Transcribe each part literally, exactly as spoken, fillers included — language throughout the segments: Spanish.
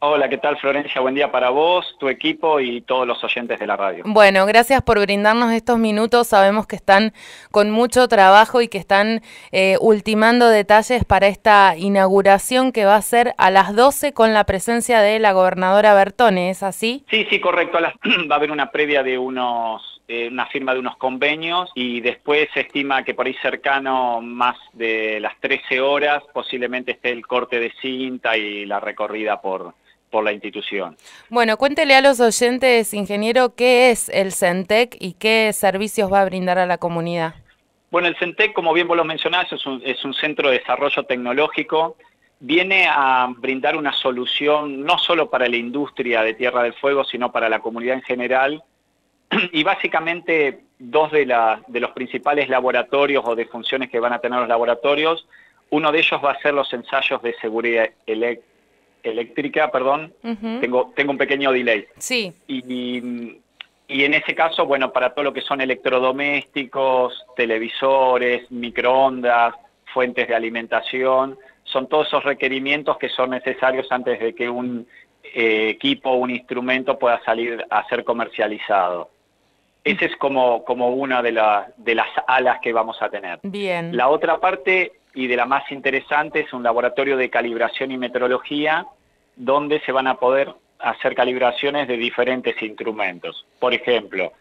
Hola, ¿qué tal, Florencia? Buen día para vos, tu equipo y todos los oyentes de la radio. Bueno, gracias por brindarnos estos minutos. Sabemos que están con mucho trabajo y que están eh, ultimando detalles para esta inauguración que va a ser a las doce con la presencia de la gobernadora Bertone, ¿es así? Sí, sí, correcto. a las- Va a haber una previa de unos, eh, una firma de unos convenios y después se estima que por ahí cercano, más de las trece horas, posiblemente esté el corte de cinta y la recorrida por, por la institución. Bueno, cuéntele a los oyentes, ingeniero, qué es el CENTEC y qué servicios va a brindar a la comunidad. Bueno, el CENTEC, como bien vos lo mencionás, es un, es un centro de desarrollo tecnológico. Viene a brindar una solución no solo para la industria de Tierra del Fuego, sino para la comunidad en general. Y básicamente dos de, la, de los principales laboratorios o de funciones que van a tener los laboratorios, uno de ellos va a ser los ensayos de seguridad elec eléctrica, perdón, Ujú. tengo, tengo un pequeño delay. Sí. Y, y en ese caso, bueno, para todo lo que son electrodomésticos, televisores, microondas, fuentes de alimentación, son todos esos requerimientos que son necesarios antes de que un eh, equipo o un instrumento pueda salir a ser comercializado. Esa es como, como una de, la, de las alas que vamos a tener. Bien. La otra parte, y de la más interesante, es un laboratorio de calibración y metrología, donde se van a poder hacer calibraciones de diferentes instrumentos. Por ejemplo,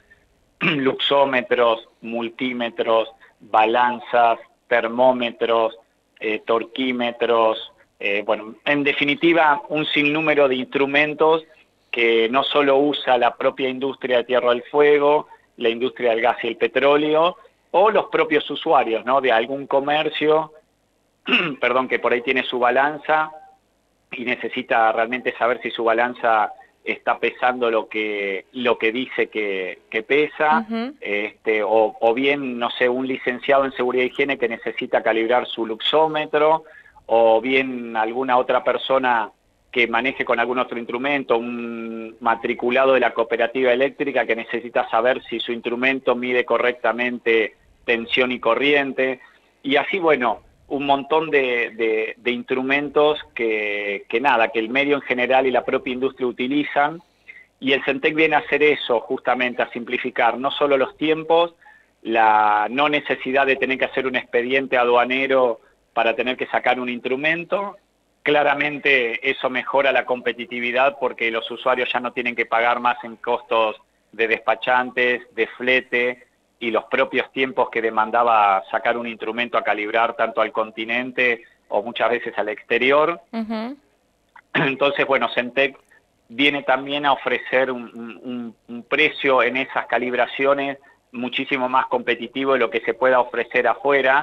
luxómetros, multímetros, balanzas, termómetros, eh, torquímetros, eh, bueno, en definitiva, un sinnúmero de instrumentos que no solo usa la propia industria de Tierra del Fuego, la industria del gas y el petróleo, o los propios usuarios, ¿no? De algún comercio, perdón, que por ahí tiene su balanza y necesita realmente saber si su balanza está pesando lo que lo que dice que, que pesa, Ujú. este, o, o bien, no sé, un licenciado en seguridad e higiene que necesita calibrar su luxómetro, o bien alguna otra persona que maneje con algún otro instrumento, un matriculado de la cooperativa eléctrica que necesita saber si su instrumento mide correctamente tensión y corriente, y así, bueno, un montón de, de, de instrumentos que, que nada, que el medio en general y la propia industria utilizan, y el CENTEC viene a hacer eso, justamente a simplificar no solo los tiempos, la no necesidad de tener que hacer un expediente aduanero para tener que sacar un instrumento. Claramente eso mejora la competitividad porque los usuarios ya no tienen que pagar más en costos de despachantes, de flete, y los propios tiempos que demandaba sacar un instrumento a calibrar tanto al continente o muchas veces al exterior. Ujú. Entonces, bueno, CENTEC viene también a ofrecer un, un, un precio en esas calibraciones muchísimo más competitivo de lo que se pueda ofrecer afuera.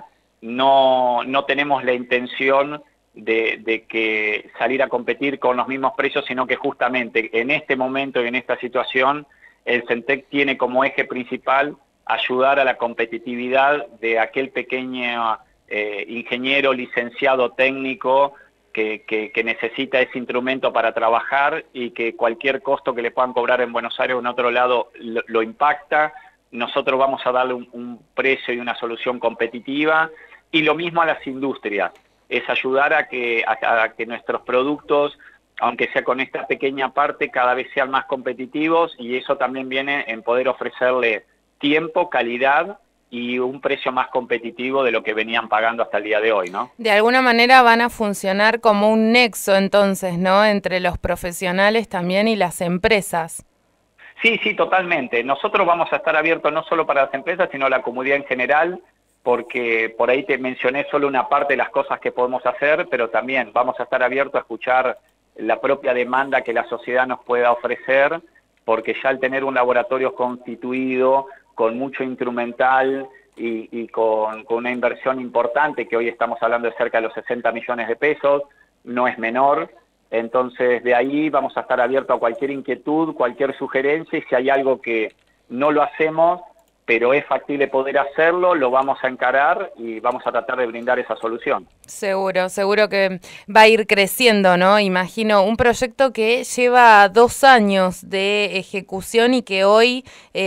No, no tenemos la intención de, de que salir a competir con los mismos precios, sino que justamente en este momento y en esta situación, el CENTEC tiene como eje principal ayudar a la competitividad de aquel pequeño eh, ingeniero, licenciado técnico que, que, que necesita ese instrumento para trabajar, y que cualquier costo que le puedan cobrar en Buenos Aires o en otro lado lo, lo impacta. Nosotros vamos a darle un, un precio y una solución competitiva, y lo mismo a las industrias, es ayudar a que, a, a que nuestros productos, aunque sea con esta pequeña parte, cada vez sean más competitivos, y eso también viene en poder ofrecerle tiempo, calidad y un precio más competitivo de lo que venían pagando hasta el día de hoy, ¿no? De alguna manera van a funcionar como un nexo entonces, ¿no? Entre los profesionales también y las empresas. Sí, sí, totalmente. Nosotros vamos a estar abiertos no solo para las empresas, sino a la comunidad en general, porque por ahí te mencioné solo una parte de las cosas que podemos hacer, pero también vamos a estar abiertos a escuchar la propia demanda que la sociedad nos pueda ofrecer, porque ya al tener un laboratorio constituido, con mucho instrumental y, y con, con una inversión importante, que hoy estamos hablando de cerca de los sesenta millones de pesos, no es menor. Entonces, de ahí vamos a estar abiertos a cualquier inquietud, cualquier sugerencia, y si hay algo que no lo hacemos, pero es factible poder hacerlo, lo vamos a encarar y vamos a tratar de brindar esa solución. Seguro, seguro que va a ir creciendo, ¿no? Imagino un proyecto que lleva dos años de ejecución y que hoy,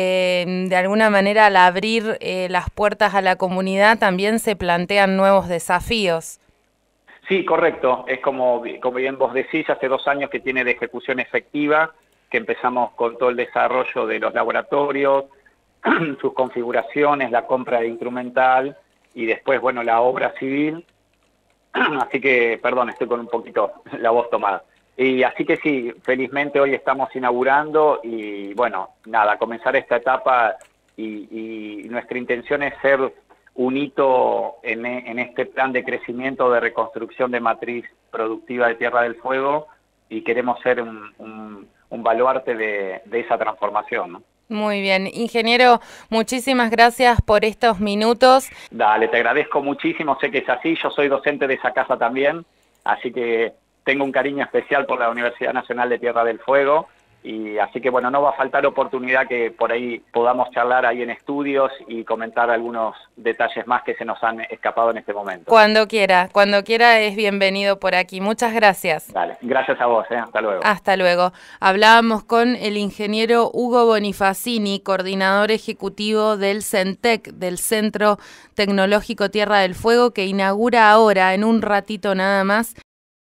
eh, de alguna manera, al abrir eh, las puertas a la comunidad, también se plantean nuevos desafíos. Sí, correcto. Es como, como bien vos decís, hace dos años que tiene de ejecución efectiva, que empezamos con todo el desarrollo de los laboratorios, sus configuraciones, la compra de instrumental y después, bueno, la obra civil. Así que, perdón, estoy con un poquito la voz tomada. Y así que sí, felizmente hoy estamos inaugurando y, bueno, nada, comenzar esta etapa y, y nuestra intención es ser un hito en, en este plan de crecimiento de reconstrucción de matriz productiva de Tierra del Fuego y queremos ser un, un, un baluarte de, de esa transformación, ¿no? Muy bien. Ingeniero, muchísimas gracias por estos minutos. Dale, te agradezco muchísimo, sé que es así, yo soy docente de esa casa también, así que tengo un cariño especial por la Universidad Nacional de Tierra del Fuego. Y así que bueno, no va a faltar oportunidad que por ahí podamos charlar ahí en estudios y comentar algunos detalles más que se nos han escapado en este momento. Cuando quiera, cuando quiera es bienvenido por aquí. Muchas gracias. Dale, gracias a vos, ¿eh? Hasta luego. Hasta luego. Hablábamos con el ingeniero Hugo Bonifacini, coordinador ejecutivo del CENTEC, del Centro Tecnológico Tierra del Fuego, que inaugura ahora, en un ratito nada más,